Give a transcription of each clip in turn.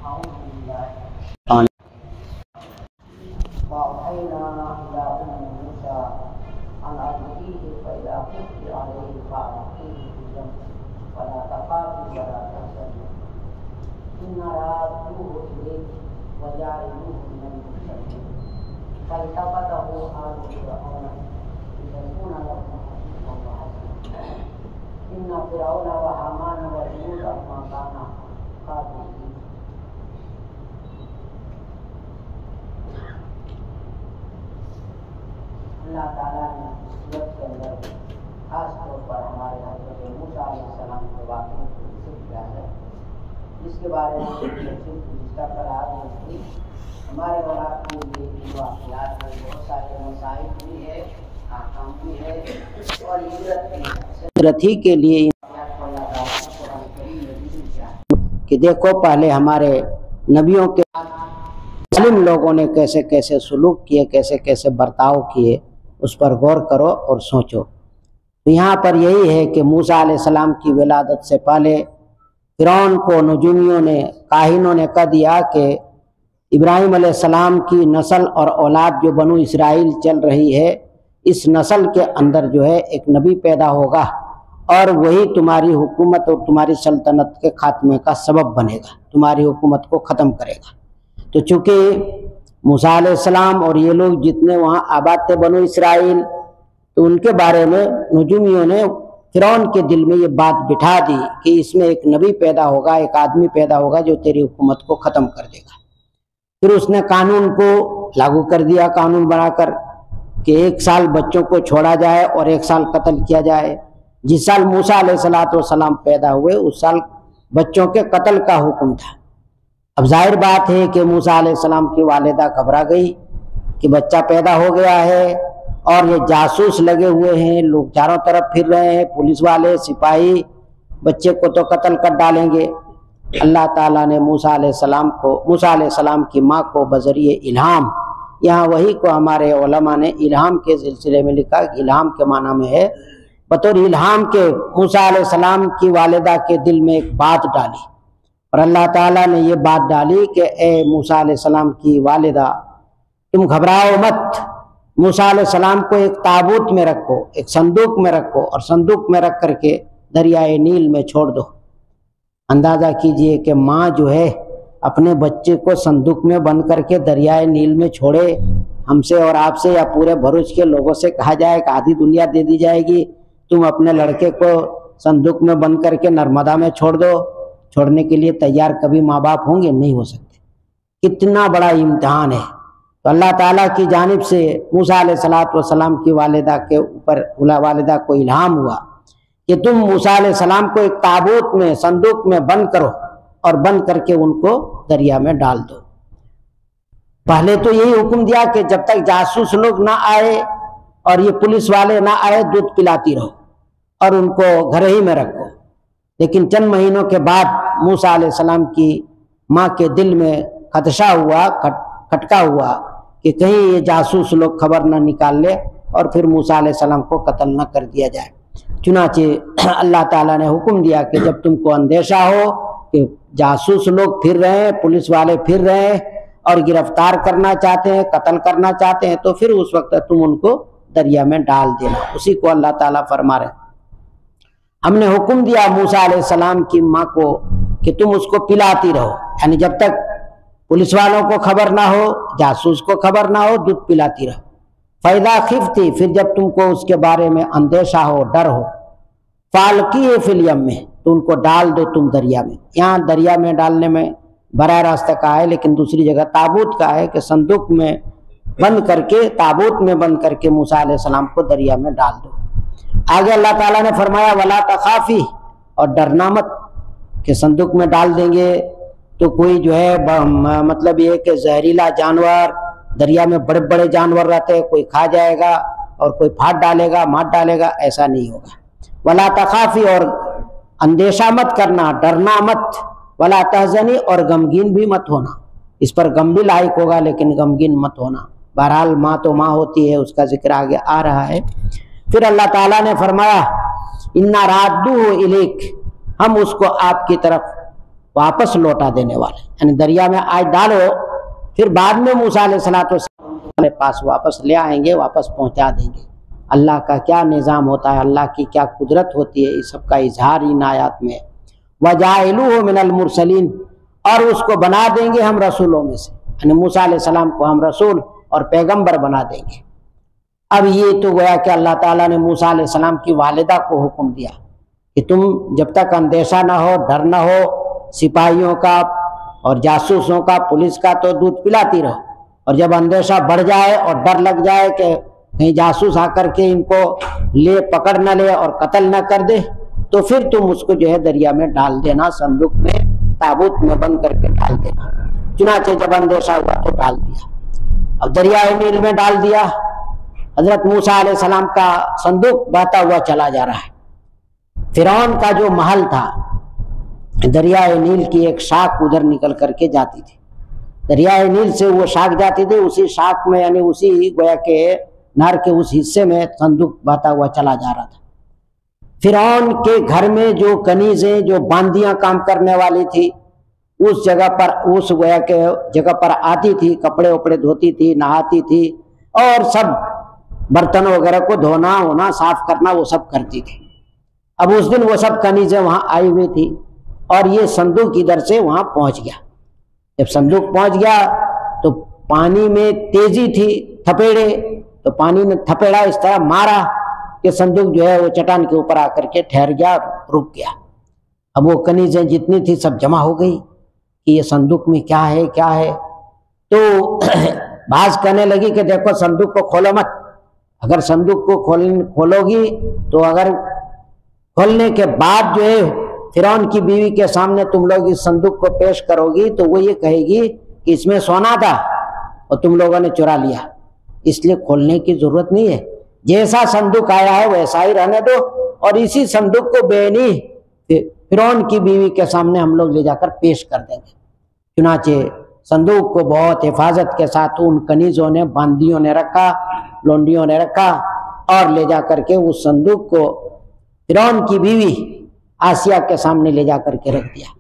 وأوحينا إلى أم موسى أن أرضعيه فإذا خفت عليه فألقيه في اليم ولا تخافي ولا تحزني إنا رادوه إليك وجاعلوه من المرسلين فالتقطه آل فرعون ليكون لهم عدوا وحزنا إن فرعون وهامان وجنودهما كانا خاطئين. اللہ تعالیٰ نے سورت کے اندر خاص طور پر ہمارے حضرت موسیٰ علیہ السلام کے واقعے کو ذکر کیا ہے، جس کے بارے میں جس کا قرار تھی ہمارے اولاد کے لیے ان واقعات میں بہت سارے مسائل بھی ہے، احکام بھی ہے اور عبرت بھی ہے۔ عبرت ہی کے لیے کہ دیکھو پہلے ہمارے نبیوں کے مسلم لوگوں نے کیسے کیسے سلوک کیے، کیسے کیسے برتاؤ کیے، اس پر غور کرو اور سوچو۔ تو یہاں پر یہی ہے کہ موسیٰ علیہ السلام کی ولادت سے پہلے فرعون کو نجومیوں نے، کاہنوں نے کہہ دیا کہ ابراہیم علیہ السلام کی نسل اور اولاد جو بنو اسرائیل چل رہی ہے، اس نسل کے اندر جو ہے ایک نبی پیدا ہوگا اور وہی تمہاری حکومت اور تمہاری سلطنت کے خاتمے کا سبب بنے گا، تمہاری حکومت کو ختم کرے گا۔ تو چونکہ موسیٰ علیہ السلام اور یہ لوگ جتنے وہاں آباد تھے بنو اسرائیل، تو ان کے بارے میں نجومیوں نے فرعون کے دل میں یہ بات بٹھا دی کہ اس میں ایک نبی پیدا ہوگا، ایک آدمی پیدا ہوگا جو تیری حکومت کو ختم کر دے گا۔ پھر اس نے قانون کو لاگو کر دیا، قانون بنا کر کہ 1 سال بچوں کو چھوڑا جائے اور 1 سال قتل کیا جائے۔ جس سال موسیٰ علیہ السلام پیدا ہوئے اس سال بچوں کے قتل کا حکم تھا۔ اب ظاہر بات ہے کہ موسیٰ علیہ السلام کی والدہ گھبرا گئی کہ بچہ پیدا ہو گیا ہے اور یہ جاسوس لگے ہوئے ہیں، لوگ چاروں طرف پھر رہے ہیں، پولیس والے، سپاہی، بچے کو تو قتل کر ڈالیں گے۔ اللہ تعالیٰ نے موسیٰ علیہ السلام کی ماں کو بذریعہ الہام، یہاں وہی کو ہمارے علماء نے الہام کے سلسلے میں لکھا کہ الہام کے معنی میں ہے بطور الہام کے موسیٰ علیہ السلام کی والدہ کے دل میں ایک بات ڈالی، اور اللہ تعالیٰ نے یہ بات ڈالی کہ اے موسیٰ علیہ السلام کی والدہ، تم گھبراؤ مت، موسیٰ علیہ السلام کو ایک تابوت میں رکھو، ایک صندوق میں رکھو اور صندوق میں رکھ کر کے دریائے نیل میں چھوڑ دو۔ اندازہ کیجئے کہ ماں جو ہے اپنے بچے کو صندوق میں بند کر کے دریائے نیل میں چھوڑے، ہم سے اور آپ سے یا پورے بھروچ کے لوگوں سے کہا جائے کہ آدھی دنیا دے دی جائے گی، تم اپنے لڑکے کو صندوق میں بند کر کے نرمدا میں چھوڑ دو، چھوڑنے کے لیے تیار کبھی ماں باپ ہوں گے؟ نہیں ہو سکتے۔ کتنا بڑا امتحان ہے۔ تو اللہ تعالیٰ کی جانب سے موسیٰ علیہ السلام کی والدہ کے اوپر والدہ کو الہام ہوا کہ تم موسیٰ علیہ السلام کو ایک تابوت میں، صندوق میں بند کرو اور بند کر کے ان کو دریا میں ڈال دو۔ پہلے تو یہی حکم دیا کہ جب تک جاسوس لوگ نہ آئے اور یہ پولیس والے نہ آئے دودھ پلاتی رہو اور ان کو گھر ہی میں رکھو۔ لیکن چند مہینوں کے بعد موسیٰ علیہ السلام کی ماں کے دل میں خدشہ ہوا، کھٹکا ہوا کہ کہیں یہ جاسوس لوگ خبر نہ نکال لے اور پھر موسیٰ علیہ السلام کو قتل نہ کر دیا جائے۔ چنانچہ اللہ تعالیٰ نے حکم دیا کہ جب تم کو اندیشہ ہو کہ جاسوس لوگ پھر رہے ہیں، پولیس والے پھر رہے ہیں اور گرفتار کرنا چاہتے ہیں، قتل کرنا چاہتے ہیں، تو پھر اس وقت تم ان کو دریا میں ڈال دینا۔ اسی کو اللہ تعالیٰ فرما رہے ہیں، ہم نے حکم دیا موسیٰ علیہ السلام کی ماں کو کہ تم اس کو پلاتی رہو، یعنی جب تک پولیس والوں کو خبر نہ ہو، جاسوس کو خبر نہ ہو، دودھ پلاتی رہو۔ فَإِذَا خِفْتِ، پھر جب تم کو اس کے بارے میں اندیشہ ہو، ڈر ہو، فَأَلْقِيهِ فِي الْيَمِّ، تو ان کو ڈال دو تم دریا میں۔ یہاں دریا میں ڈالنے میں براہ راست کہا ہے، لیکن دوسری جگہ تابوت کا ہے کہ صندوق میں بند کر کے، تابوت میں بند کر کے موسیٰ علیہ السلام کو دریا میں ڈال دو۔ آگے اللہ تعالیٰ نے فرمایا وَلَا تَخَافِي، اور ڈرنا مت کہ صندوق میں ڈال دیں گے تو کوئی جو ہے مطلب یہ کہ زہریلا جانور، دریا میں بڑے بڑے جانور رہتے ہیں، کوئی کھا جائے گا اور کوئی پھاٹ ڈالے گا، مار ڈالے گا، ایسا نہیں ہوگا۔ وَلَا تَخَافِي، اور اندیشہ مت کرنا، ڈرنا مت، وَلَا تَحْزَنِي، اور غمگین بھی مت ہونا۔ اس پر غم بھی لاحق ہوگا لیکن غمگین مت ہونا۔ بہرحال ماں تو ماں ہوتی ہے، اس کا ذکر آگے آ رہا ہے۔ پھر اللہ تعالیٰ نے فرمایا اِنَّا رَادُّوهُ إِلَيْكَ، ہم اس کو آپ کی طرف واپس لوٹا دینے والے، یعنی دریا میں آج ڈالو، پھر بعد میں موسیٰ علیہ السلام کے پاس واپس لے آئیں گے، واپس پہنچا دیں گے۔ اللہ کا کیا نظام ہوتا ہے، اللہ کی کیا قدرت ہوتی ہے، اس سب کا اظہار ان آیات میں۔ وَجَاعِلُوهُ مِنَ الْمُرْسَلِينَ، اور اس کو بنا دیں گے ہم رسولوں میں سے، یعنی موسیٰ علیہ السلام کو ہم رسول اور پیغمبر بنا دیں گے۔ اب یہ تو گویا کہ اللہ تعالیٰ نے موسیٰ علیہ السلام کی والدہ کو حکم دیا کہ تم جب تک اندیشہ نہ ہو، ڈر نہ ہو، سپاہیوں کا اور جاسوسوں کا، پولیس کا تو دودھ پلاتی رہو، اور جب اندیشہ بڑھ جائے اور ڈر لگ جائے کہ کہیں جاسوس آ کر کے ان کو پکڑ نہ لے اور قتل نہ کر دے، تو پھر تم اس کو جو ہے دریا میں ڈال دینا، صندوق میں، تابوت میں بند کر کے ڈال دینا۔ چنانچہ جب اندیشہ ہوا تو ڈال دیا، اب دریائے نیل میں ڈال دیا۔ حضرت موسیٰ علیہ السلام کا صندوق بہتا ہوا چلا جا رہا ہے۔ فرعون کا جو محل تھا، دریائے نیل کی ایک شاخ ادھر نکل کر کے جاتی تھی، دریائے نیل سے وہ شاخ جاتی تھی، اسی شاخ میں یعنی اسی گویا کہ نہر کے اس حصے میں صندوق بہتا ہوا چلا جا رہا تھا۔ فرعون کے گھر میں جو کنیزیں، جو باندیاں کام کرنے والی تھی، اس جگہ پر، اس گویا کہ جگہ پر آتی تھی، کپڑے وپڑے دھوتی تھی، نہاتی تھی، اور سب برتن وغیرہ کو دھونا ہونا، صاف کرنا، وہ سب کرتی تھی۔ اب اس دن وہ سب کنیزیں وہاں آئی ہوئی تھی، اور یہ صندوق ادھر سے وہاں پہنچ گیا۔ جب صندوق پہنچ گیا تو پانی میں تیزی تھی، تھپیڑے، تو پانی نے تھپیڑا اس طرح مارا کہ صندوق جو ہے وہ چٹان کے اوپر آ کر کے ٹھہر گیا، رک گیا۔ اب وہ کنیزیں جتنی تھی سب جمع ہو گئی کہ یہ صندوق میں کیا ہے، کیا ہے۔ تو بعض کہنے لگی کہ دیکھو صندوق کو کھولو مت، اگر صندوق کو کھولو گی تو اگر کھولنے کے بعد جو ہے فرعون کی بیوی کے سامنے تم لوگ اس صندوق کو پیش کرو گی تو وہ یہ کہے گی کہ اس میں سونا تھا اور تم لوگوں نے چرا لیا، اس لیے کھولنے کی ضرورت نہیں ہے، جیسا صندوق آیا ہے ویسا ہی رہنے دو، اور اسی صندوق کو بینی فرعون کی بیوی کے سامنے ہم لوگ لے جا کر پیش کر دیں گے۔ چنانچہ صندوق کو بہت حفاظت کے ساتھ ان کنیزوں نے، باندیوں نے رکھا، لونڈیوں نے رکھا، اور لے جا کر کے اس صندوق کو فرعون کی بیوی آسیہ کے سامنے لے جا کر کے رکھ دیا۔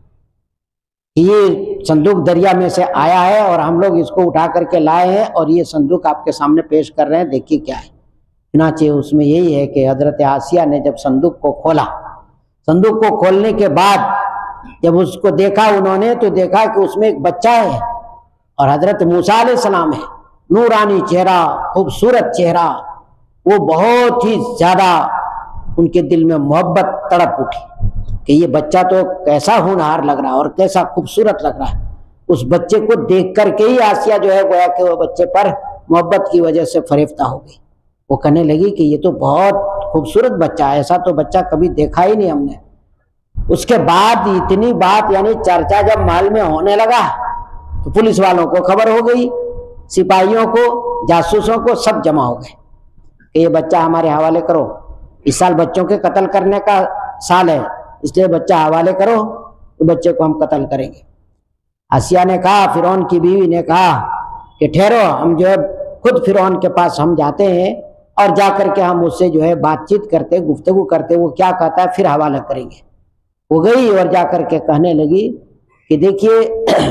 یہ صندوق دریا میں سے آیا ہے اور ہم لوگ اس کو اٹھا کر کے لائے ہیں، اور یہ صندوق آپ کے سامنے پیش کر رہے ہیں، دیکھیے کیا ہے۔ چنانچہ اس میں یہی ہے کہ حضرت آسیہ نے جب صندوق کو کھولا، صندوق کو کھولنے کے بعد جب اس کو دیکھا انہوں نے، تو دیکھا کہ اس میں ایک بچہ ہے اور حضرت موسیٰ علیہ السلام ہے، نورانی چہرہ، خوبصورت چہرہ۔ وہ بہت ہی زیادہ ان کے دل میں محبت تڑپ اٹھی کہ یہ بچہ تو کیسا ہونہار لگ رہا ہے اور کیسا خوبصورت لگ رہا ہے۔ اس بچے کو دیکھ کر کے ہی آسیہ جو ہے گویا کہ وہ بچے پر محبت کی وجہ سے فریفتہ ہو گئی۔ وہ کہنے لگی کہ یہ تو بہت خوبصورت بچہ ہے، ایسا تو بچہ کبھی دیکھا ہی نہیں ہم نے۔ اس کے بعد اتنی بات، یعنی چرچا جب محل میں ہونے لگا تو پولیس والوں کو خبر ہو گئی، سپاہیوں کو، جاسوسوں کو، سب جمع ہو گئے کہ یہ بچہ ہمارے حوالے کرو، اس سال بچوں کے قتل کرنے کا سال ہے، اس لیے بچہ حوالے کرو، تو بچے کو ہم قتل کریں گے۔ آسیہ نے کہا، فرعون کی بیوی نے کہا کہ ٹھہرو، ہم جو ہے خود فرعون کے پاس ہم جاتے ہیں اور جا کر کے ہم اس سے جو ہے بات چیت کرتے، گفتگو کرتے، وہ کیا کہتا ہے پھر حوالہ کریں گے۔ وہ گئی اور جا کر کے کہنے لگی کہ دیکھیے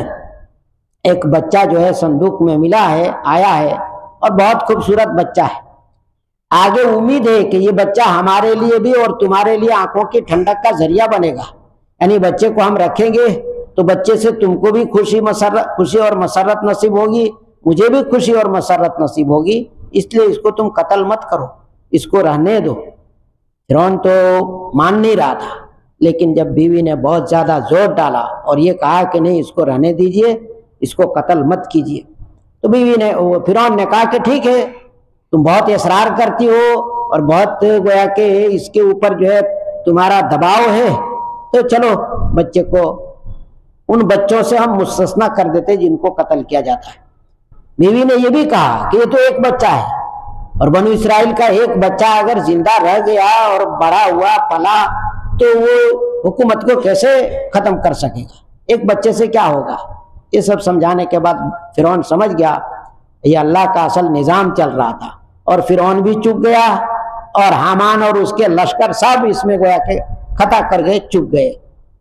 ایک بچہ جو ہے صندوق میں ملا ہے، آیا ہے، اور بہت خوبصورت بچہ ہے، آگے امید ہے کہ یہ بچہ ہمارے لیے بھی اور تمہارے لیے آنکھوں کی ٹھنڈک کا ذریعہ بنے گا، یعنی بچے کو ہم رکھیں گے تو بچے سے تم کو بھی خوشی اور مسرت نصیب ہوگی، مجھے بھی خوشی اور مسرت نصیب ہوگی، اس لیے اس کو تم قتل مت کرو، اس کو رہنے دو۔ فرعون تو مان نہیں رہا تھا، لیکن جب بیوی نے بہت زیادہ زور ڈالا اور یہ کہا کہ نہیں، اس کو رہنے دیجئے، اس کو قتل مت کیجئے، تو بیوی نے، فرعون نے کہا کہ ٹھیک ہے، تم بہت اصرار کرتی ہو اور بہت گویا کہ اس کے اوپر جو ہے تمہارا دباؤ ہے، تو چلو بچے کو، ان بچوں سے ہم مستثنا کر دیتے جن کو قتل کیا جاتا ہے۔ بیوی نے یہ بھی کہا کہ یہ تو ایک بچہ ہے، اور بنو اسرائیل کا ایک بچہ اگر زندہ رہ گیا اور بڑا ہوا پلا تو وہ حکومت کو کیسے ختم کر سکے گا، ایک بچے سے کیا ہوگا۔ یہ سب سمجھانے کے بعد فرعون سمجھ گیا یہ اللہ کا اصل نظام چل رہا تھا، اور فرعون بھی چپ گیا، اور حامان اور اس کے لشکر سب اس میں گویا کہ خطا کر گئے، چپ گئے۔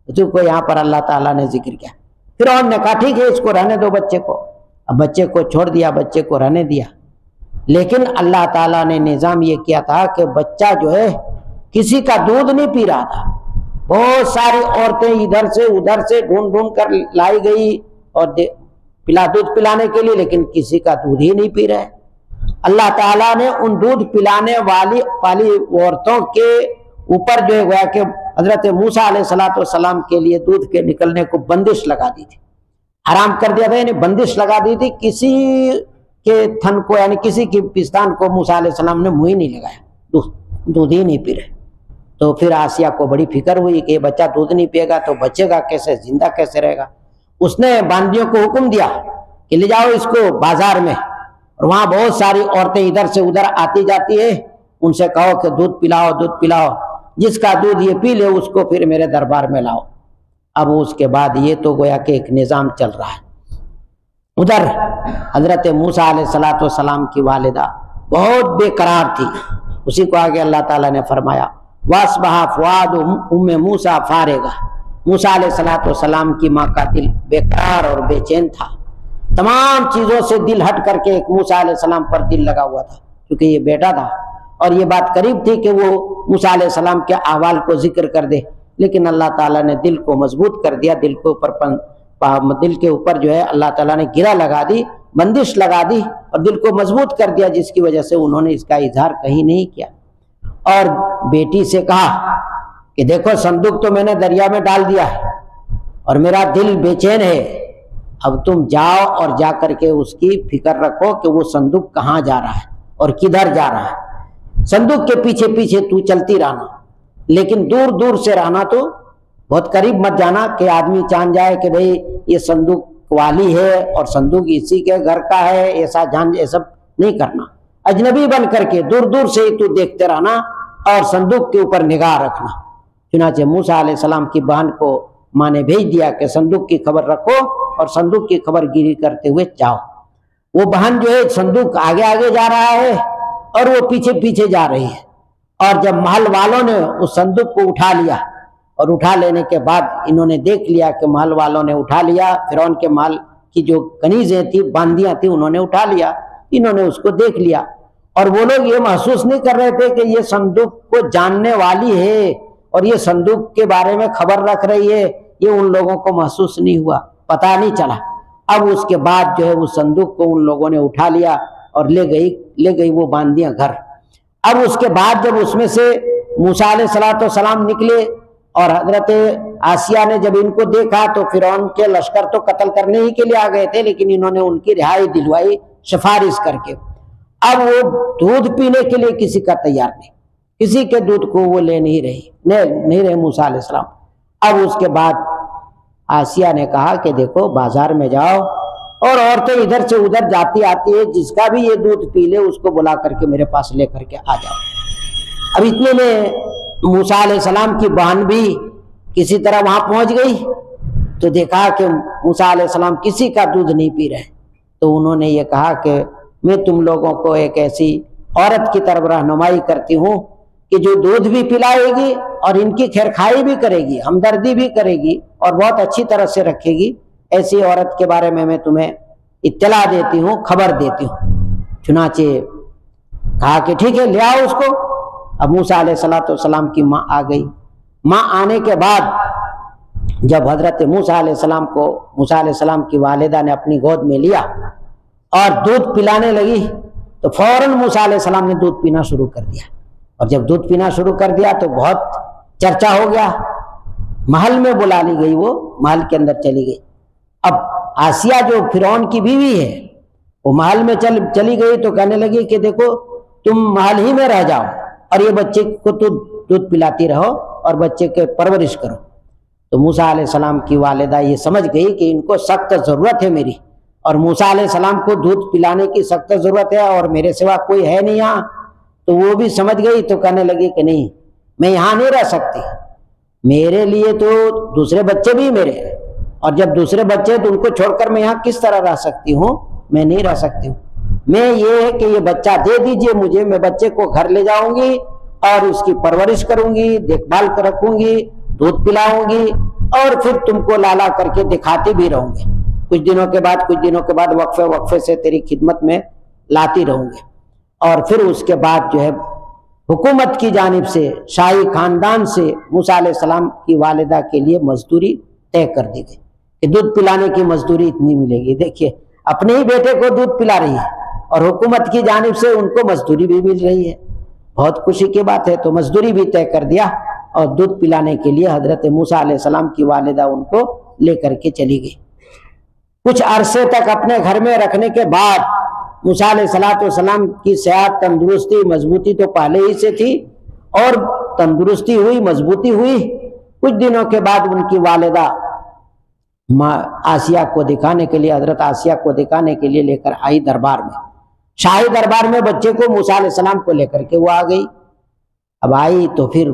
تو کو یہاں پر اللہ تعالیٰ نے ذکر کیا۔ فرعون نے کہا ٹھیک ہے اس کو رہنے دو بچے کو، اب بچے کو چھوڑ دیا، بچے کو رہنے دیا، لیکن اللہ تعالیٰ نے نظام یہ کیا تھا کہ بچہ جو ہے کسی کا دودھ نہیں پی رہا تھا، بہت ساری عورتیں ادھر سے ادھر سے ڈھونڈ ڈھونڈ کر لائی گئی اور دودھ پلانے کے لیے، لیکن کسی کا دودھ ہی نہیں پی رہے۔ اللہ تعالیٰ نے ان دودھ پلانے والی عورتوں کے اوپر جو ہے گویا کہ حضرت موسیٰ علیہ السلام کے لیے دودھ کے نکلنے کو بندش لگا دی تھی، حرام کر دیا تھا، یعنی بندش لگا دی تھی، کسی کے تھن کو یعنی کسی کی پستان کو موسیٰ علیہ السلام نے منہ ہی نہیں لگایا، دودھ ہی نہیں پی رہے۔ تو پھر آسیہ کو بڑی فکر ہوئی کہ یہ بچہ دودھ نہیں پیے گا تو بچے گا کیسے، زندہ کیسے رہے گا۔ اس نے باندیوں کو حکم دیا کہ لے جاؤ اس کو بازار میں، اور وہاں بہت ساری عورتیں ادھر سے ادھر آتی جاتی ہے، ان سے کہو کہ دودھ پلاؤ دودھ پلاؤ، جس کا دودھ یہ پی لے اس کو پھر میرے دربار میں لاؤ۔ اب اس کے بعد یہ تو گویا کہ ایک نظام چل رہا ہے۔ ادھر حضرت موسیٰ علیہ السلام کی والدہ بہت بے قرار تھی، اسی کو آگے اللہ تعالیٰ نے فرمایا وَأَصْبَحَ فُؤَادُ أُمِّ مُوسَىٰ فَارِغًا۔ موسیٰ علیہ السلام کی ماں کا دل بے قرار اور بے چین تھا، تمام چیزوں سے دل ہٹ کر کے ایک موسیٰ علیہ السلام پر دل لگا ہوا تھا، کیونکہ یہ بیٹا تھا اور یہ بات قریب تھی کہ وہ موسیٰ علیہ السلام کے احوال کو ذکر کر دے، لیکن اللہ تعالیٰ نے دل کو مضبوط کر دیا، دل کے اوپر جو ہے اللہ تعالیٰ نے گرہ لگا دی، بندش لگا دی اور دل کو مضبوط کر دیا، جس کی وجہ سے انہوں نے اس کا اظہار کہیں نہیں کیا۔ اور بیٹی سے کہا کہ دیکھو صندوق تو میں نے دریا میں ڈال دیا ہے اور میرا دل بے چین ہے، اب تم جاؤ اور جا کر کے اس کی فکر رکھو کہ وہ صندوق کہاں جا رہا ہے اور کدھر جا رہا ہے۔ صندوق کے پیچھے پیچھے تو چلتی رہنا، لیکن دور دور سے رہنا، تو بہت قریب مت جانا کہ آدمی جان جائے کہ بھئی یہ صندوق والی ہے اور صندوق اسی کے گھر کا ہے، ایسا یہ سب نہیں کرنا، اجنبی بن کر کے دور دور سے ہی تو دیکھتے رہنا اور صندوق کے اوپر نگاہ رکھنا۔ چنانچہ موسیٰ علیہ السلام کی بہن کو ماں نے بھیج دیا کہ صندوق کی خبر رکھو اور صندوق کی خبر گیری کرتے ہوئے جاؤ۔ وہ بہن جو ہے صندوق آگے آگے جا رہا ہے اور وہ پیچھے پیچھے جا رہی ہے، اور جب محل والوں نے اس صندوق کو اٹھا لیا اور اٹھا لینے کے بعد انہوں نے دیکھ لیا کہ محل والوں نے اٹھا لیا، فرعون کے محل کی جو کنیزیں تھیں باندیاں تھیں انہوں نے اٹھا لیا، انہوں نے اس کو دیکھ لیا، اور وہ لوگ یہ محسوس نہیں کر رہے تھے کہ یہ صندوق کو جاننے والی ہے اور یہ صندوق کے بارے میں خبر رکھ رہی ہے، یہ ان لوگوں کو محسوس نہیں ہوا، پتہ نہیں چلا۔ اب اس کے بعد جو ہے وہ صندوق کو ان لوگوں نے اٹھا لیا اور لے گئی وہ باندیاں گھر۔ اب اس کے بعد جب اس میں سے موسیٰ علیہ السلام نکلے اور حضرت آسیہ نے جب ان کو دیکھا تو فرعون کے لشکر تو قتل کرنے ہی کے لیے آ گئے تھے، لیکن انہوں نے ان کی رہائی دلوائی سفارش کر کے۔ اب وہ دودھ پینے کے لیے کسی کا تیار نہیں، کسی کے دودھ کو وہ لے نہیں رہے موسیٰ علیہ السلام۔ اب اس کے بعد آسیہ نے کہا کہ دیکھو بازار میں جاؤ اور عورتیں ادھر سے ادھر جاتی آتی ہے، جس کا بھی یہ دودھ پی لے اس کو بلا کر کے میرے پاس لے کر کے آ جاؤ۔ اب اتنے میں موسیٰ علیہ السلام کی بہن بھی کسی طرح وہاں پہنچ گئی تو دیکھا کہ موسیٰ علیہ السلام کسی کا دودھ نہیں پی رہے، تو انہوں نے یہ کہا کہ میں تم لوگوں کو ایک ایسی عورت کی طرف رہنمائی کرتی ہوں کہ جو دودھ بھی پلائے گی اور ان کی خیرخواہی بھی کرے گی، ہمدردی بھی کرے گی اور بہت اچھی طرح سے رکھے گی، ایسی عورت کے بارے میں تمہیں اطلاع دیتی ہوں، خبر دیتی ہوں۔ چنانچہ کہا کہ ٹھیک ہے لے آؤ اس کو۔ اب موسیٰ علیہ السلام کی ماں آ گئی۔ ماں آنے کے بعد جب حضرت موسیٰ علیہ السلام کی والدہ نے اپنی گود میں لیا اور دودھ پلانے لگی تو فوراً موسیٰ علیہ السلام نے دودھ پینا شروع کر دیا، اور جب دودھ پینا شروع کر دیا تو بہت چرچا ہو گیا، محل میں بلا لی گئی، وہ محل کے اندر چلی گئی۔ اب آسیہ جو فرعون کی بیوی ہے وہ محل میں چلی گئی تو کہنے لگی کہ دیکھو تم محل ہی میں رہ جاؤ اور یہ بچے کو تو دودھ پلاتی رہو اور بچے کے پرورش کرو۔ تو موسیٰ علیہ السلام کی والدہ یہ سمجھ گئی کہ ان کو سخت ضرورت ہے میری، اور موسیٰ علیہ السلام کو دودھ پلانے کی سخت ضرورت ہے اور میرے سوا کوئی ہے نہیں یہاں، تو وہ بھی سمجھ گئی تو کہنے لگی کہ نہیں میں یہاں نہیں رہ سکتی، میرے لیے تو دوسرے بچے بھی میرے ہیں، اور جب دوسرے بچے تو ان کو چھوڑ کر میں یہاں کس طرح رہ سکتی ہوں، میں نہیں رہ سکتی ہوں، میں یہ ہے کہ یہ بچہ دے دیجئے مجھے، میں بچے کو گھر لے جاؤں گی اور اس کی پرورش کروں گی، دیکھ بھال کر رکھوں گی، دودھ پلاؤں گی، اور پھر تم کو لالا کر کے دکھاتے بھی رہوں گے، کچھ دنوں کے بعد وقفے سے تیری خدمت میں لاتی رہوں گے۔ اور پھر اس کے بعد جو ہے حکومت کی جانب سے، شاہی خاندان سے موسیٰ علیہ السلام کی والدہ کے لیے مزدوری طے کر دی گئی کہ دودھ پلانے کی مزدوری اتنی ملے گی۔ دیکھیے اپنے ہی بیٹے کو دودھ پلا رہی ہے اور حکومت کی جانب سے ان کو مزدوری بھی مل رہی ہے، بہت خوشی کی بات ہے۔ تو مزدوری بھی طے کر دیا اور دودھ پلانے کے لیے حضرت موسیٰ علیہ السلام کی والدہ ان کو لے کر کے چلی گئی۔ کچھ عرصے تک اپنے گھر میں رکھنے کے بعد موسیٰ علیہ السلام کی صحت، تندرستی، مضبوطی تو پہلے ہی سے تھی اور تندرستی ہوئی، مضبوطی ہوئی۔ کچھ دنوں کے بعد ان کی والدہ آسیہ کو دکھانے کے لیے، حضرت آسیہ کو دکھانے کے لیے لے کر آئی دربار میں، شاہی دربار میں بچے کو موسیٰ علیہ السلام کو لے کر کے وہ آ گئی۔ اب آئی تو پھر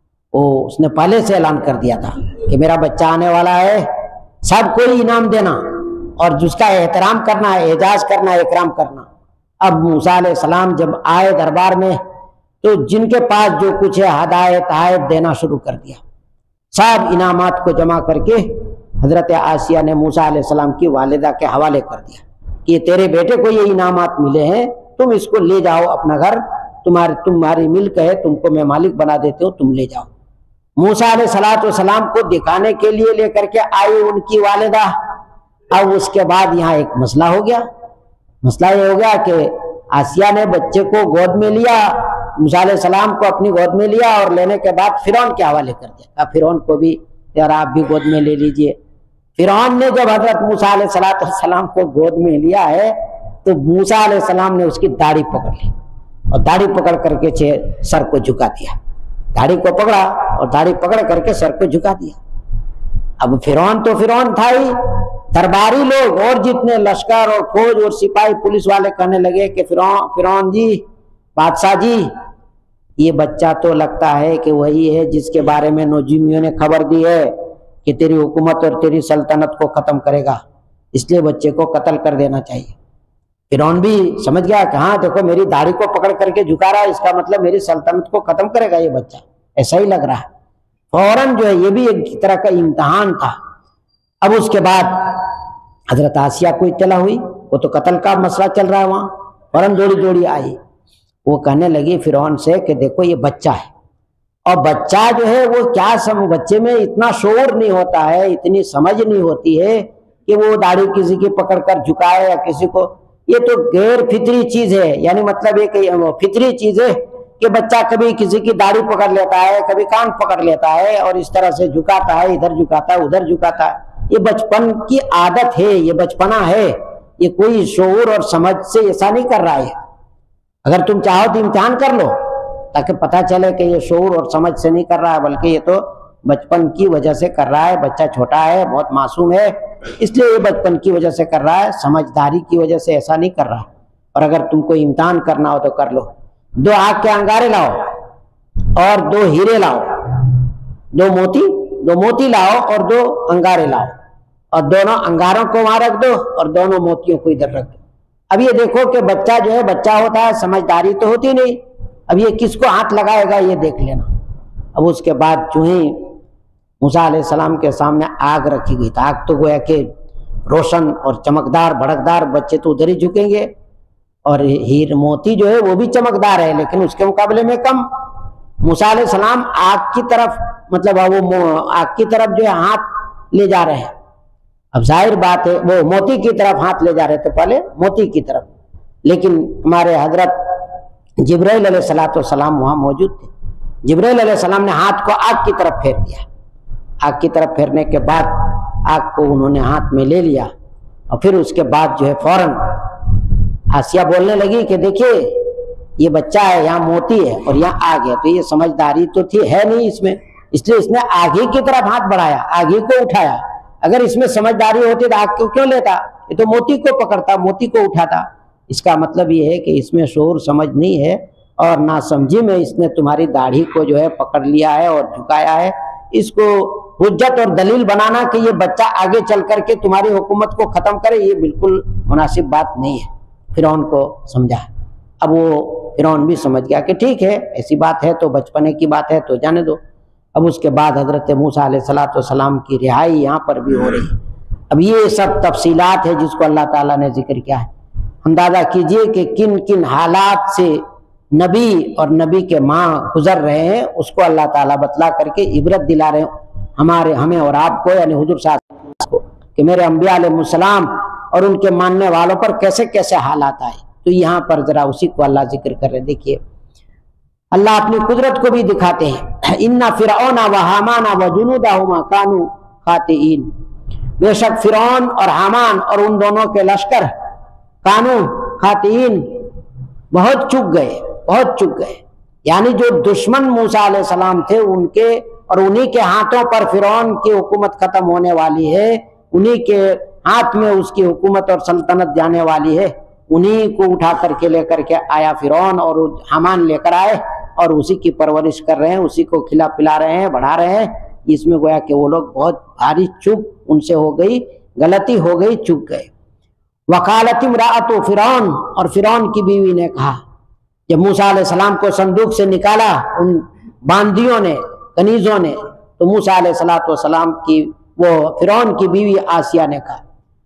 اس نے پہلے سے اعلان کر دیا تھا کہ میرا بچہ آنے والا ہے، سب کو انعام دینا اور جس کا احترام کرنا ہے، اعزاز کرنا ہے، اکرام کرنا۔ اب موسیٰ علیہ السلام جب آئے دربار میں تو جن کے پاس جو کچھ ہے ہدایت تحائف دینا شروع کر دیا، سب انعامات کو جمع کر کے حضرت آسیہ نے موسیٰ علیہ السلام کی والدہ کے حوالے کر دیا کہ تیرے بیٹے کو یہ انعامات ملے ہیں، تم اس کو لے جاؤ اپنا گھر، تمہاری ملک ہے، تم کو میں مالک بنا دیتے ہوں، تم لے جاؤ۔ موسیٰ علیہ السلام کو دکھانے کے لیے لے کر کے آئی ان کی والدہ۔ اب اس کے بعد یہاں ایک مسئلہ ہو گیا۔ مسئلہ یہ ہو گیا کہ آسیہ نے بچے کو گود میں لیا، موسیٰ علیہ السلام کو اپنی گود میں لیا اور لینے کے بعد فرعون کے حوالے کر دیا۔ فرعون کو بھی یار آپ بھی گود میں لے لیجئے۔ فرعون نے جب حضرت موسیٰ علیہ السلام کو گود میں لیا ہے تو موسیٰ علیہ السلام نے اس کی داڑھی پکڑ لی اور داڑھی پکڑ کر کے سر کو جھکا دیا۔ داڑھی کو پکڑا اور داڑھی پکڑ کر کے سر کو جھکا دیا۔ اب فرعون تو فرعون تھا ہی، درباری لوگ اور جتنے لشکر اور فوج اور سپاہی پولیس والے کہنے لگے کہ فرعون جی، بادشاہ جی، یہ بچہ تو لگتا ہے کہ وہی ہے جس کے بارے میں نجومیوں نے خبر دی ہے کہ تیری حکومت اور تیری سلطنت کو ختم کرے گا، اس لیے بچے کو قتل کر دینا چاہیے۔ فرعون بھی سمجھ گیا کہ ہاں دیکھو میری داڑھی کو پکڑ کر کے جھکا رہا ہے، اس کا مطلب میری سلطنت کو ختم کرے گا یہ بچہ، ایسا ہی لگ رہا ہے۔ فوراً جو ہے یہ بھی ایک طرح کا امتحان تھا۔ اب اس کے بعد حضرت آسیہ کو اطلاع ہوئی، وہ تو قتل کا مسئلہ چل رہا ہے وہاں، فوراً دوڑی آئی، وہ کہنے لگی فرعون سے کہ دیکھو یہ بچہ ہے، اور بچہ جو ہے وہ کیا بچے میں اتنا شعور نہیں ہوتا ہے، اتنی سمجھ نہیں ہوتی ہے کہ وہ داڑھی کسی کی پکڑ کر جھکائے یا کسی کو، یہ تو غیر فطری چیز ہے۔ یعنی مطلب یہ کہ فطری چیز ہے کہ بچہ کبھی کسی کی داڑھی پکڑ لیتا ہے، کبھی کان پکڑ لیتا ہے اور اس طرح سے جھکاتا ہے، ادھر جھکاتا ہے ادھر جھکاتا ہے۔ یہ بچپن کی عادت ہے، یہ بچپنا ہے، یہ کوئی شعور اور سمجھ سے ایسا نہیں کر رہا ہے۔ اگر تم چاہو تو امتحان کر لو تاکہ پتہ چلے کہ یہ شعور اور سمجھ سے نہیں کر رہا ہے، بلکہ یہ تو بچپن کی وجہ سے کر رہا ہے، بچہ چھوٹا ہے، بہت معصوم ہے، اس لیے یہ بچپن کی وجہ سے کر رہا ہے، سمجھداری کی وجہ سے ایسا نہیں کر رہا۔ اور اگر تم کو امتحان کرنا ہو تو کر لو، 2 آگ کے انگارے لاؤ اور 2 ہیرے لاؤ، 2 موتی لاؤ اور 2 انگارے لاؤ، اور دونوں انگاروں کو وہاں رکھ دو اور دونوں موتیوں کو ادھر رکھ دو۔ اب یہ دیکھو کہ بچہ جو ہے بچہ ہوتا ہے، سمجھداری تو ہوتی نہیں، اب یہ کس کو ہاتھ لگائے گا یہ دیکھ لینا۔ اب اس کے بعد جو ہی موسیٰ علیہ السلام کے سامنے آگ رکھی گئی تھی، آگ تو گویا کہ روشن اور چمکدار بھڑکدار، بچے تو ادھر ہی جھکیں گے، اور ہیر موتی جو ہے وہ بھی چمکدار ہے لیکن اس کے مقابلے میں کم۔ موسیٰ علیہ السلام آگ کی طرف مطلب وہ آگ کی طرف جو ہے ہاتھ لے جا رہے ہیں، اب ظاہر بات ہے وہ موتی کی طرف ہاتھ لے جا رہے تھے پہلے، موتی کی طرف، لیکن ہمارے حضرت جبرائیل علیہ السلام وہاں موجود تھے۔ جبرائیل علیہ السلام نے ہاتھ کو آگ کی طرف پھیر دیا، آگ کی طرف پھیرنے کے بعد آگ کو انہوں نے ہاتھ میں لے لیا، اور پھر اس کے بعد جو ہے فوراً آسیہ بولنے لگی کہ دیکھیے یہ بچہ ہے، یہاں موتی ہے اور یہاں آگ ہے، تو یہ سمجھداری تو تھی ہے نہیں اس میں، اس لیے اس نے آگ ہی کی طرف ہاتھ بڑھایا، آگ ہی کو اٹھایا۔ اگر اس میں سمجھداری ہوتی تو آگ کو کیوں لیتا، یہ تو موتی کو پکڑتا، موتی کو اٹھاتا۔ اس کا مطلب یہ ہے کہ اس میں شعور سمجھ نہیں ہے، اور ناسمجھی میں اس نے تمہاری داڑھی کو جو ہے پکڑ لیا ہے اور جھکایا ہے۔ اس کو حجت اور دلیل بنانا کہ یہ بچہ آگے چل کر کے تمہاری حکومت کو ختم کرے، یہ بالکل مناسب بات نہیں ہے۔ فرعون کو سمجھا، اب وہ فرعون بھی سمجھ گیا کہ ٹھیک ہے ایسی بات ہے تو بچپنے کی بات ہے تو جانے دو۔ اب اس کے بعد حضرت موسیٰ علیہ السلام کی رہائی یہاں پر بھی ہو رہی ہے۔ اب یہ سب تفصیلات ہے جس کو اللہ تعالیٰ نے ذکر کیا ہے۔ اندازہ کیجئے کہ کن کن حالات سے نبی اور نبی کے ماں گزر رہے ہیں، اس کو اللہ تعالیٰ بتلا کر کے عبرت دلا رہے ہیں ہمیں اور آپ کو، یعنی حضور صلی اللہ علیہ وسلم کو، کہ میرے انبیاء علیہ السلام اور ان کے ماننے والوں پر کیسے کیسے حالات آئے۔ تو یہاں پر ذرا اسی کو اللہ ذکر کر رہے۔ دیکھیے اللہ اپنی قدرت کو بھی دکھاتے ہیں، ان فرعون و حامان و جنودہما کانوا خاطئین، بے شک فرعون اور حامان اور ان دونوں کے لشکر کانوا خاطئین، بہت چک گئے، یعنی جو دشمن موسیٰ علیہ السلام تھے ان کے، اور انہی کے ہاتھوں پر فرعون کی حکومت ختم ہونے والی ہے، انہی کے ہاتھ میں اس کی حکومت اور سلطنت جانے والی ہے، انہی کو اٹھا کر کے لے کر کے آیا فرعون، اور حامان لے کر آئے اور اسی کی پرورش کر رہے ہیں، اسی کو کھلا پلا رہے ہیں، بڑھا رہے ہیں۔ اس میں گویا کہ وہ لوگ بہت بھاری چوک ان سے ہو گئی، غلطی ہو گئی، چک گئے۔ وقالت امرأۃ فرعون، اور فرعون کی بیوی نے کہا، جب موسیٰ علیہ السلام کو صندوق سے نکالا ان باندیوں نے، کنیزوں نے، تو موسیٰ علیہ السلام کی وہ فرعون کی بیوی آسیہ نے کہا،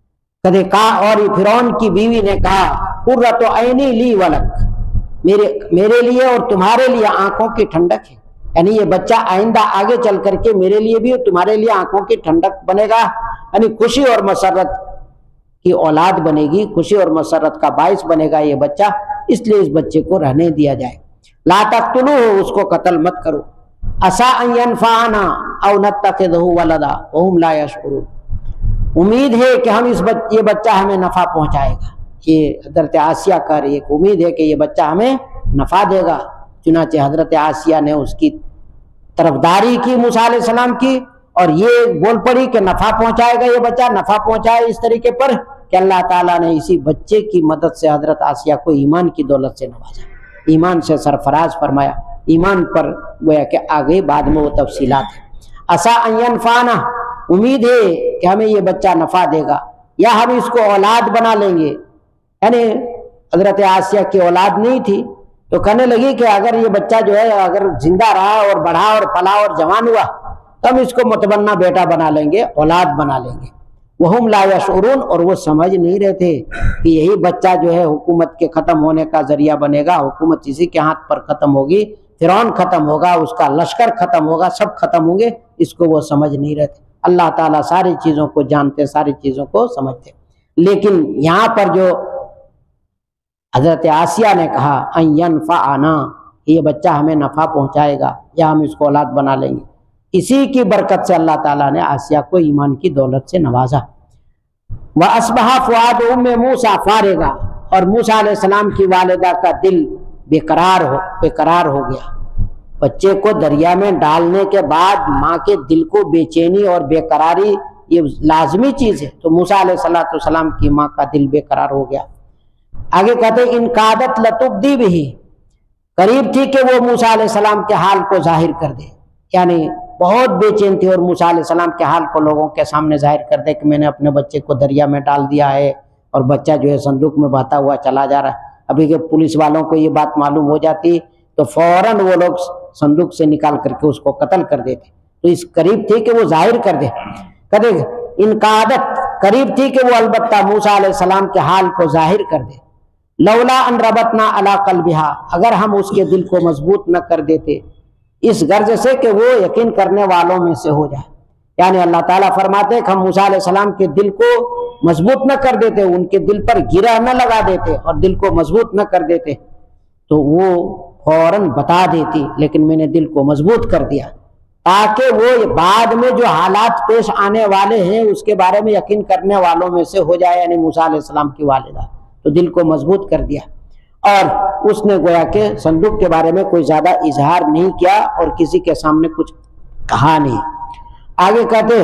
اور فرعون کی بیوی نے کہا، قرۃ عینی لی ولک، میرے لیے اور تمہارے لیے آنکھوں کی ٹھنڈک ہے، یعنی یہ بچہ آئندہ آگے چل کر کے میرے لیے بھی اور تمہارے لیے آنکھوں کی ٹھنڈک بنے گا، یعنی خوشی اور مسرت کی اولاد بنے گی، خوشی اور مسرت کا باعث بنے گا یہ بچہ، اس لیے اس بچے کو رہنے دیا جائے۔ لا تقتلوہ، اس کو قتل مت کرو، عسیٰ ان ینفعنا او نتخذہ ولدا وہم لا یشعرون، امید ہے کہ ہم یہ بچہ ہمیں نفع پہنچائے گا۔ یہ حضرت آسیہ کا ایک امید ہے کہ یہ بچہ ہمیں نفع دے گا، چنانچہ حضرت آسیہ نے اس کی طرفداری کی موسیٰ علیہ السلام کی، اور یہ بول پڑی کہ نفع پہنچائے گا یہ بچہ، نفع پہنچائے اس طریقے پر کہ اللہ تعالیٰ نے اسی بچے کی مدد سے حضرت آسیہ کو ایمان کی دولت سے نوازا، ایمان سے سرفراز فرمایا، ایمان پر گویا کہ آگے بعد میں وہ تفصیلات ہیں۔ عسیٰ ان ینفعنا، امید ہے کہ ہمیں یہ بچہ نفع دے گا، یا ہم اس کو اولاد بنا لیں گے، یعنی حضرت آسیہ کی اولاد نہیں تھی تو کہنے لگی کہ اگر یہ بچہ جو ہے اگر زندہ رہا اور بڑھا اور پلا اور جوان ہوا تو ہم اس کو متبنہ بیٹا بنا لیں گے، اولاد بنا لیں گے۔ وہم لا یشعرون، اور وہ سمجھ نہیں رہے تھے کہ یہی بچہ جو ہے حکومت کے ختم ہونے کا ذریعہ بنے گا، حکومت اسی کے ہاتھ پر ختم ہوگی، فرعون ختم ہوگا، اس کا لشکر ختم ہوگا، سب ختم ہوں گے، اس کو وہ سمجھ نہیں رہے تھے۔ اللہ تعالیٰ ساری چیزوں کو جانتے، ساری چیزوں کو سمجھتے، لیکن یہاں پر جو حضرت آسیہ نے کہا ان ینفعنا، یہ بچہ ہمیں نفع پہنچائے گا یا ہم اس کو اولاد بنا لیں گے، اسی کی برکت سے اللہ تعالیٰ نے آسیہ کو ایمان کی دولت سے نوازا۔ وَأَصْبَحَ فُؤَادُ أُمِّ مُوسَىٰ فَارِغًا، اور موسیٰ علیہ السلام کی والدہ کا دل بے قرار ہو گیا۔ بچے کو دریا میں ڈالنے کے بعد ماں کے دل کو بے چینی اور بے قراری یہ لازمی چیز ہے، تو موسیٰ علیہ السلام کی ماں کا دل بے قرار ہو گیا۔ آگے کہتے ہیں ان قادت لتبدی بہ، قریب تھی کہ وہ موسیٰ علیہ السلام کے حال کو ظاہر کر دے، یعنی بہت بے چین تھی اور موسیٰ علیہ السلام کے حال کو لوگوں کے سامنے ظاہر کر دے کہ میں نے اپنے بچے کو دریا میں ڈال دیا ہے اور بچہ جو ہے صندوق میں بہتا ہوا چلا جا رہا ہے۔ ابھی کہ پولیس والوں کو یہ بات معلوم ہو جاتی تو فوراً وہ لوگ صندوق سے نکال کر کے اس کو قتل کر دیتے، تو اس قریب تھی کہ وہ ظاہر کر دے۔ کہتے ان قادت، قریب تھی کہ وہ البتہ موسیٰ علیہ السلام کے حال کو ظاہر کر دے۔ لولا ان ربطنا علی قلبہا، اگر ہم اس کے دل کو مضبوط نہ کر دیتے، اس غرض سے کہ وہ یقین کرنے والوں میں سے ہو جائے، یعنی اللہ تعالیٰ فرماتے کہ ہم موسیٰ علیہ السلام کے دل کو مضبوط نہ کر دیتے، ان کے دل پر گرہ نہ لگا دیتے اور دل کو مضبوط نہ کر دیتے تو وہ فوراً بتا دیتی، لیکن میں نے دل کو مضبوط کر دیا تاکہ وہ بعد میں جو حالات پیش آنے والے ہیں اس کے بارے میں یقین کرنے والوں میں سے ہو جائے، یعنی موسیٰ علیہ السلام کی والدہ، تو دل کو مضبوط کر دیا۔ اور اس نے گویا کہ صندوق کے بارے میں کوئی زیادہ اظہار نہیں کیا اور کسی کے سامنے کچھ کہا نہیں۔ آگے کہتے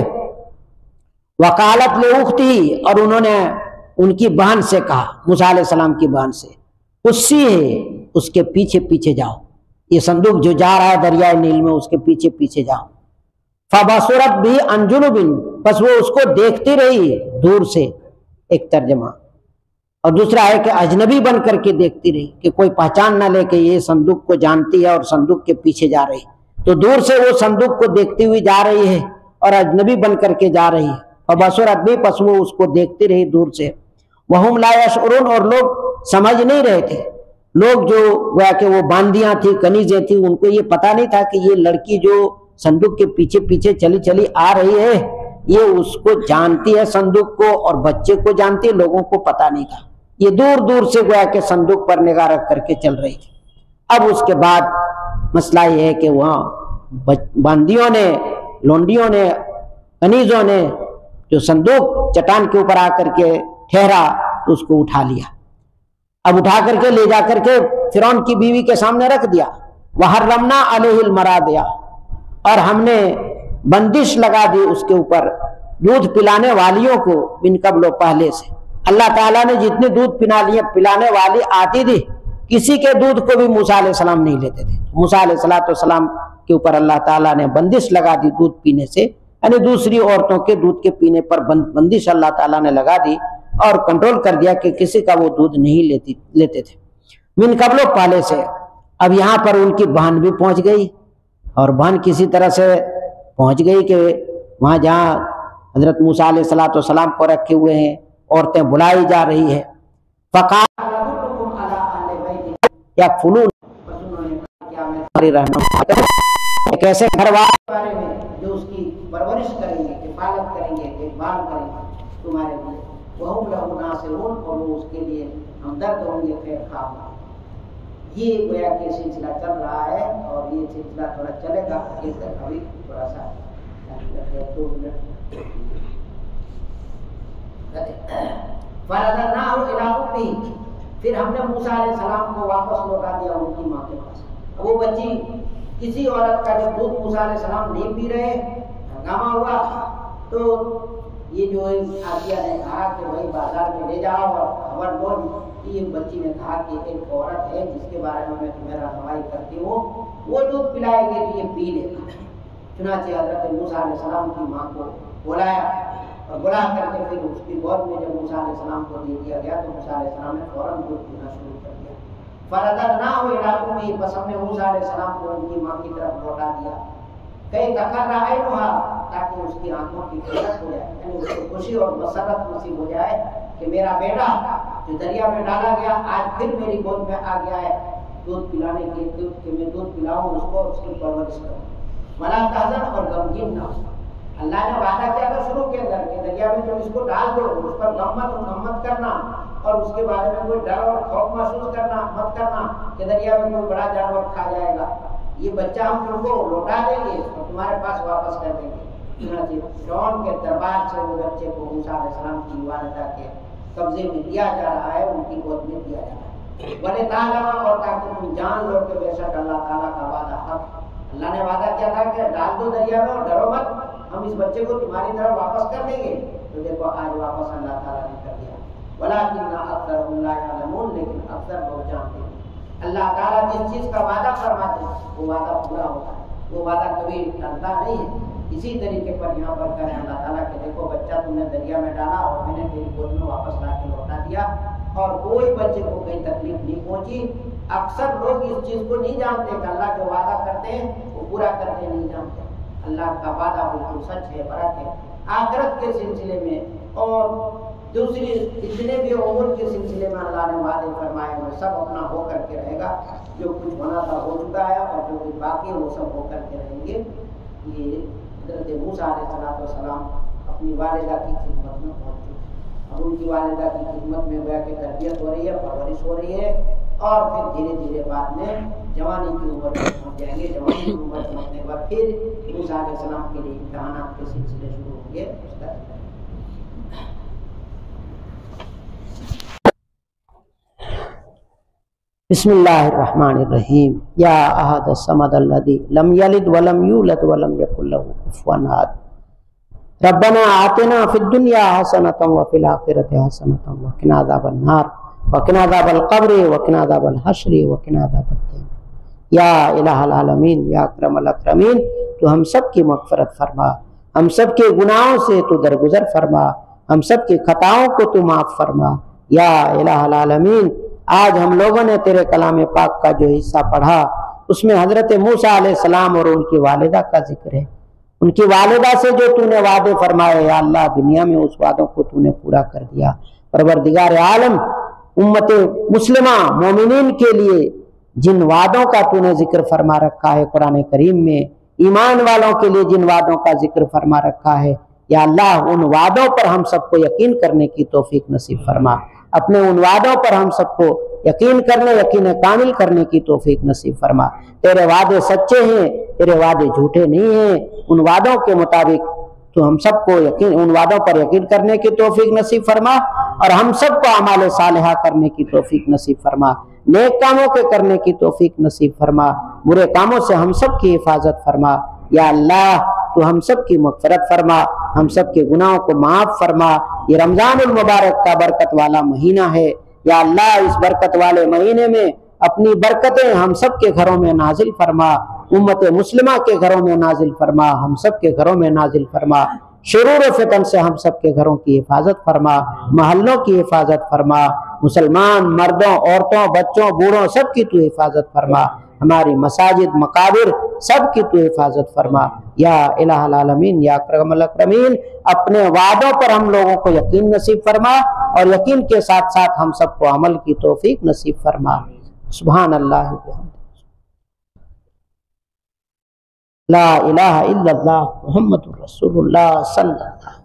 وقالت لأختہ، اور انہوں نے ان کی بہن سے کہا، موسیٰ علیہ السلام کی بہن سے، قصی ہے، اس کے پیچھے پیچھے جاؤ، یہ صندوق جو جا رہا ہے دریائے نیل میں اس کے پیچھے پیچھے جاؤ۔ فبصرت بھی عن جنب، بس وہ اس کو دیکھتی رہی دور سے، ایک ترجمہ، اور دوسرا ہے کہ اجنبی بن کر کے دیکھتی رہی کہ کوئی پہچان نہ لے کہ یہ صندوق کو جانتی ہے اور صندوق کے پیچھے جا رہی۔ تو دور سے وہ صندوق کو دیکھتی ہوئی جا رہی ہے اور اجنبی بن کر کے جا رہی ہے. فبصرت بھی، پس وہ اس کو دیکھتی رہی دور سے. وہم لا یشعرون، اور لوگ سمجھ نہیں رہے تھے. لوگ جو گویا کہ وہ باندیاں تھی، کنیزیں تھیں، ان کو یہ پتہ نہیں تھا کہ یہ لڑکی جو صندوق کے پیچھے پیچھے چلی چلی آ رہی ہے یہ اس کو جانتی ہے، صندوق کو، اور بچے کو جانتی ہے. لوگوں کو پتہ نہیں تھا. یہ دور دور سے گویا کہ صندوق پر نگاہ رکھ کر کے چل رہی تھی. اب اس کے بعد مسئلہ یہ ہے کہ وہاں باندیوں نے، لونڈیوں نے، کنیزوں نے جو صندوق چٹان کے اوپر آ کر کے ٹھہرا تو اس کو اٹھا لیا. اب اٹھا کر کے لے جا کر کے فرعون کی بیوی کے سامنے رکھ دیا. وحرمنا علیہ المراضع، اور ہم نے بندش لگا دی اس کے اوپر دودھ پلانے والیوں کو، من قبل پہلے سے. اللہ تعالیٰ نے جتنی دودھ پلانے والی آتی تھی کسی کے دودھ کو بھی موسیٰ علیہ السلام نہیں لیتے تھے. موسیٰ علیہ السلام کے اوپر اللہ تعالیٰ نے بندش لگا دی دودھ پینے سے، یعنی دوسری عورتوں کے دودھ کے پینے پر بندش اللہ تعالیٰ نے لگا دی اور کنٹرول کر دیا کہ کسی کا وہ دودھ نہیں لیتے تھے من قبل پہلے سے. اب یہاں پر ان کی بہن بھی پہنچ گئی، اور بہن کسی طرح سے پہنچ گئی کہ وہاں جہاں حضرت موسیٰ علیہ السلام کو رکھے ہوئے ہیں عورتیں بلائی جا رہی ہے. فقال یا فلون، ایک ایسے گھر والے بارے میں جو اس کی پرورش کریں گے، حفاظت کریں گے، دیکھ بھال کریں گے تمہارے لیے. وہم لہ ناصرون، اور وہ اس کے لیے ہمدرد ہوں گے، خیر خواہ. یہ گویا کہ سلسلہ چل رہا ہے اور یہ سلسلہ تھوڑا چلے گا. ابھی تھوڑا سا فرددناہ الی امہ، پھر ہم نے موسیٰ علیہ السلام کو واپس لوٹا دیا ان کی ماں کے پاس. وہ بچی کسی عورت کا جب دودھ موسیٰ علیہ السلام نہیں پی رہے، ہنگامہ ہوا، تو یہ جو آسیہ نے کہا کہ بھائی بازار میں لے جاؤ اور خبر بول. یہ بچی نے کہا کہ ایک عورت ہے جس کے بارے میں تمہیں رہنمائی کرتی ہوں، وہ دودھ پلائے گی تو یہ پی لے گا. چنانچہ حضرت موسیٰ علیہ السلام کی ماں کو بلایا اور بلا کر کے پھر اس کی گود میں جب موسیٰ علیہ السلام کو دے دیا گیا تو موسیٰ علیہ السلام نے فوراً دودھ پینا شروع کر دیا. فرددناہ الی امہ، پس ہم نے موسیٰ علیہ السلام کو ان کی ماں کی طرف لوٹا دیا. کئی تقر عینھا، تاکہ اس کی آنکھوں کی ٹھنڈک ہو جائے، یعنی اس کو خوشی اور مسرت نصیب ہو جائے کہ میرا بیٹا جو دریا میں ڈالا گیا آج پھر میری گود میں آ گیا ہے دودھ پلانے کے لیے، کہ میں دودھ پلاؤں اس کو، اس کی پرورش کروں. ولا تحزن، اور غمگین نہ ہو. اللہ نے وعدہ کیا تھا شروع کے اندر کہ دریا میں جب اس کو ڈال دو اس پر غمت کرنا اور اس کے بارے میں کوئی ڈر اور خوف محسوس مت کرنا کہ دریا میں کوئی بڑا جانور کھا جائے گا. یہ بچہ ہم تم کو لوٹا دیں گے اور تمہارے پاس واپس کر دیں گے. فرعون کے دربار سے وہ بچے کو موسیٰ علیہ السلام کی والدہ کے قبضے میں دیا جا رہا ہے، ان کی گود میں دیا جا رہا ہے. وَلِتَعْلَمَ، اور تاکہ تم جان لو کہ بے شک اللہ تعالیٰ کا وعدہ حق. اللہ نے وعدہ کیا تھا کہ ڈال دو دریا میں اور ڈرو مت، ہم اس بچے کو تمہاری طرف واپس کر دیں گے. تو دیکھو آج واپس اللہ تعالیٰ نے کر دیا. وَلَٰكِنَّ أَكْثَرَهُمْ لَا يَعْلَمُونَ، لیکن اکثر لوگ جانتے ہیں. اللہ تعالیٰ جس چیز کا وعدہ فرماتے ہیں وہ وعدہ پورا ہوتا ہے، وہ وعدہ کبھی ٹلتا نہیں ہے. اسی طریقے پر یہاں پر کریں اللہ تعالیٰ کہ دیکھو بچہ تم نے دریا میں ڈالا اور میں نے تیری گود میں واپس لا کے لوٹا دیا اور کوئی بچے کو کوئی تکلیف نہیں پہنچی. اکثر لوگ اس چیز کو نہیں جانتے کہ اللہ جو وعدہ کرتے ہیں وہ پورا کرتے نہیں جانتے. اللہ کا وعدہ بالکل سچ ہے، برحق ہے. آخرت کے سلسلے میں اور دوسری جتنے بھی امور کے سلسلے میں اللہ نے وعدے فرمائے وہ سب اپنا ہو کر کے رہے گا. جو کچھ ہونا تھا ہو چکا ہے اور جو کچھ باقی ہے وہ سب ہو کر کے رہیں گے. یہ حضرت موسیٰ علیہ السلام اپنی والدہ کی خدمت میں پہنچ چکے. اب ان کی والدہ کی خدمت میں گویا کہ تربیت ہو رہی ہے، پرورش ہو رہی ہے اور پھر دھیرے دھیرے بعد میں جوانی کی عمر میں پہنچ جائیں گے. جوانی کی عمر پہنچنے کے بعد پھر موسیٰ علیہ السلام کے لیے امتحانات کے سلسلے شروع ہوں گے. بسم اللہ الرحمن الرحیم. یا احد الصمد الذی لم یلد ولم یولد ولم یکن له کفوا احد. ربنا آتنا فی الدنیا حسنۃ وفی الآخرۃ حسنۃ وقنا عذاب النار وقنا عذاب القبر وقنا عذاب الحشر وقنا عذاب الدین. یا الہ العالمین، یا اکرم الاکرمین، تو ہم سب کی مغفرت فرما، ہم سب کے گناہوں سے تو درگزر فرما، ہم سب کی خطاؤں کو تو معاف فرما. یا الہ العالمین، آج ہم لوگوں نے تیرے کلام پاک کا جو حصہ پڑھا اس میں حضرت موسیٰ علیہ السلام اور ان کی والدہ کا ذکر ہے۔ ان کی والدہ سے جو تو نے وعدے فرمائے یا اللہ دنیا میں اس وعدوں کو تو نے پورا کر دیا۔ پروردگار عالم امت مسلمہ مومنین کے لیے جن وعدوں کا تو نے ذکر فرما رکھا ہے قرآن کریم میں، ایمان والوں کے لیے جن وعدوں کا ذکر فرما رکھا ہے، یا اللہ ان وعدوں پر ہم سب کو یقین کرنے کی توفیق نصیب فرما، اپنے ان وعدوں پر ہم سب کو یقین کرنے، یقین کامل کرنے کی توفیق نصیب فرما۔ تیرے وعدے سچے ہیں، تیرے وعدے جھوٹے نہیں ہیں، ان وعدوں کے مطابق تو ہم سب کو ان وعدوں پر یقین کرنے کی توفیق نصیب فرما، اور ہم سب کو اعمال صالحہ کرنے کی توفیق نصیب فرما، نیک کاموں کے کرنے کی توفیق نصیب فرما، برے کاموں سے ہم سب کی حفاظت فرما۔ یا اللہ تو ہم سب کی مغفرت فرما، ہم سب کے گناہوں کو معاف فرما۔ یہ رمضان المبارک کا برکت والا مہینہ ہے، یا اللہ اس برکت والے مہینے میں اپنی برکتیں ہم سب کے گھروں میں نازل فرما، امت مسلمہ کے گھروں میں نازل فرما، ہم سب کے گھروں میں نازل فرما۔ شرور و فتن سے ہم سب کے گھروں کی حفاظت فرما، محلوں کی حفاظت فرما، مسلمان مردوں عورتوں بچوں بوڑھوں سب کی تو حفاظت فرما، ہماری مساجد مقابر سب کی تو حفاظت فرما۔ یا الہ العالمین یا اکرم الاکرمین، اپنے وعدوں پر ہم لوگوں کو یقین نصیب فرما، اور یقین کے ساتھ ساتھ ہم سب کو عمل کی توفیق نصیب فرما۔ سبحان اللہ لا الہ الا اللہ محمد رسول اللہ صلی اللہ علیہ وسلم۔